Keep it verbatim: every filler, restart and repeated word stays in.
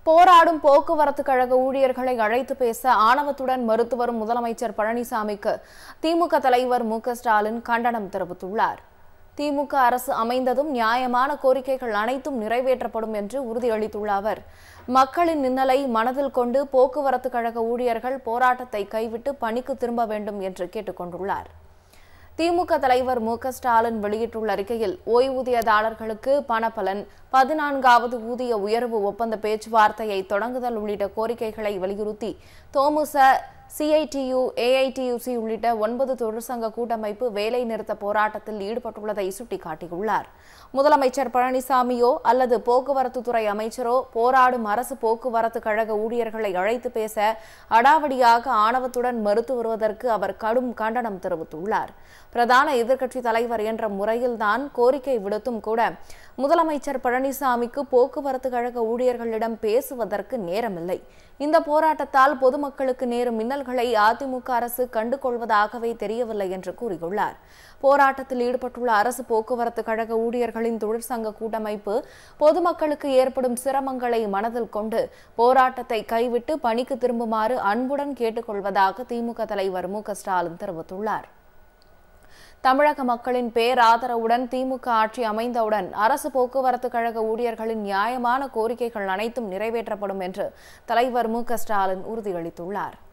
போராடும் போக்குவரத்து கழக ஊழியர்களை அழைத்து பேச ஆணவத்துடன் மறுத்து வரும் முதலமைச்சர் பழனிசாமிக்கு திமுக தலைவர் மு க ஸ்டாலின் கண்டனம் தெரிவித்துள்ளார். திமுக அரசு அமைந்ததும் நியாயமான கோரிக்கைகள் அனைத்தும் நிறைவேற்றப்படும் என்று உறுதியளித்துள்ள அவர், மக்களின் இன்னலை மனதில் கொண்டு போக்குவரத்து கழக ஊழியர்கள் போராட்டத்தை கைவிட்டு பணிக்கு திரும்ப வேண்டும் என்று கேட்டுக் கொண்டுள்ளார். திமுக தலைவர் மு க ஸ்டாலின் வெளியிட்டுள்ள அறிக்கையில், ஓய்வூதியதாரர்களுக்கு பணப்பலன், பதினான்காவது ஊதிய உயர்வு ஒப்பந்த பேச்சுவார்த்தையை தொடங்குதல் உள்ளிட்ட கோரிக்கைகளை வலியுறுத்தி தோமுச, சிஐடியு, ஏஐடியுசி உள்ளிட்ட ஒன்பது தொழிற்சங்க கூட்டமைப்பு வேலை நிறுத்த போராட்டத்தில் ஈடுபட்டுள்ளதை சுட்டிக்காட்டியுள்ளார். முதலமைச்சர் பழனிசாமியோ அல்லது போக்குவரத்து துறை அமைச்சரோ போராடும் அரசு போக்குவரத்து கழக ஊழியர்களை அழைத்து பேச அடாவடியாக ஆணவத்துடன் மறுத்து வருவதற்கு அவர் கடும் கண்டனம் தெரிவித்துள்ளார். பிரதான எதிர்க்கட்சித் தலைவர் என்ற முறையில்தான் கோரிக்கை விடுத்தும் கூட முதலமைச்சர் பழனிசாமிக்கு போக்குவரத்து கழக ஊழியர்களிடம் பேசுவதற்கு நேரமில்லை. இந்த போராட்டத்தால் பொதுமக்களுக்கு நேரும் மின்னல்களை அதிமுக அரசு கண்டுகொள்வதாகவே தெரியவில்லை என்று கூறியுள்ளார். போராட்டத்தில் ஈடுபட்டுள்ள அரசு போக்குவரத்து கழக ஊழியர்களின் தொழிற்சங்க கூட்டமைப்பு பொதுமக்களுக்கு ஏற்படும் சிரமங்களை மனதில் கொண்டு போராட்டத்தை கைவிட்டு பணிக்கு திரும்புமாறு அன்புடன் கேட்டுக்கொள்வதாக திமுக தலைவர் மு க ஸ்டாலின் தெரிவித்துள்ளார். தமிழக மக்களின் பேராதரவுடன் திமுக ஆட்சி அமைந்தவுடன் அரசு போக்குவரத்து கழக ஊழியர்களின் நியாயமான கோரிக்கைகள் அனைத்தும் நிறைவேற்றப்படும் என்று தலைவர் மு க ஸ்டாலின் உறுதியளித்துள்ளார்.